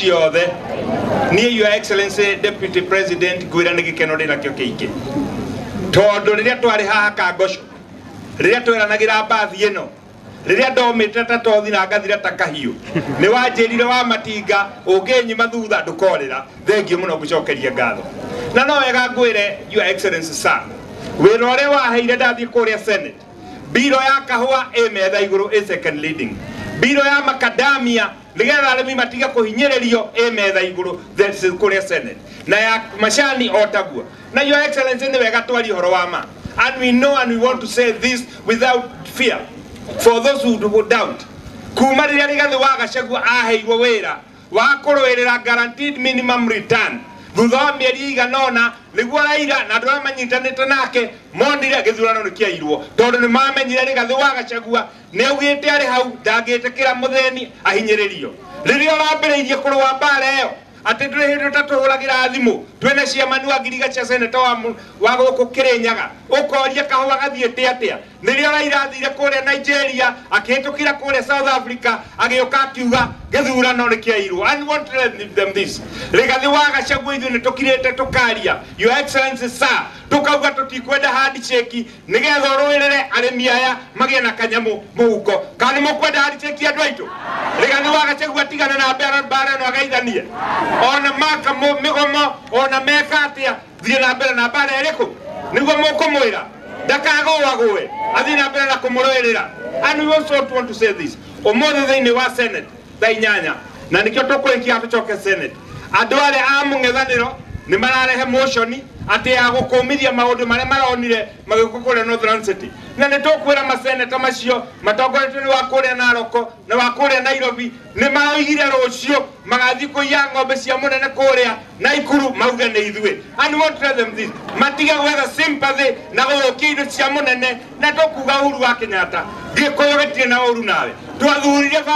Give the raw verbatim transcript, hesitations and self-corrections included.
Yothe, near Your Excellency Deputy President Guiraniki Kenodina Kyokeike. Todo Riatuariha Kagosho, Riatuanagira Bath Yeno, Riado Metata Todina Gadira Takahio, Newa Nyeri Wamatinga, Ogeni Maduda to Colera, the Gimuno Bishokeria Gado. Nano Egaguere, Your Excellency Sir. We Rorewa Haida the Korea Senate. Biro Yakahua Eme Daiguru is second leading. Biro ya Macadamia. Ligera alimi matiga ko hinyererio eme daiguru the Korea Senate na ya mashani otagua na Your Excellency ne wega twali horowama, and we know and we want to say this without fear for those who do doubt. Kuma rira rigathe waga shagua aheirwo wira wa koroerera guaranteed minimum return thutha mieri iganona niguo Raila na ndwa manyitanite nake mondire githurano nikiairwo tondu ni mamenyire rigathe waga shagua ne ugite ari hau ndagitikira mutheni ahinyiririo riria rambereirie kurwa mbara iyo ati ndure hindu tatuhuragira thimu twene ciamanu agiriga cia Senator wa guku Kirinyaga ukoria kahua gathiete atia nirio Raila athire kuria Nigeria akihitukira kuria South Africa agioka akiuga githurano nikiairwo. And want to tell them this, rigathi waga shagua ithu nitukirite tukaria Your Excellency Sir, tukauga tutikwenda handshake nigetha ruirire arimi aya magie na kanyamu muhuko kana mukwenda handshake andu aitu rigathi waga shagua tigana na mbara mbara no agaithanie ona maka migomo ona meka atia thie na mbere na mbara iriku niguo mukumwira ndakagowagwe athie na mbere na kumuroerera. And we also want to say this, omothe thiini wa Senate thainyanya na nikio tukurikia tucoke Senate andu are a mung'ethaniro ni mararehe motion ati ya gukumithia maundu maria maronire magikukuria Northern City na ni tukwira maseneta macio matongoretwe ni wa kuria Naroko na wa kuria Nairobi ni maroigire rucio magathi kuiya ng'ombe cia munene kuria Naikuru mauga ni ithue. And what tell them this, matiga gwetha sympathy na gurukia indo cia munene na tukuga Uhuru wa Kenyatta gikuyu gitire na uru nawe twathurire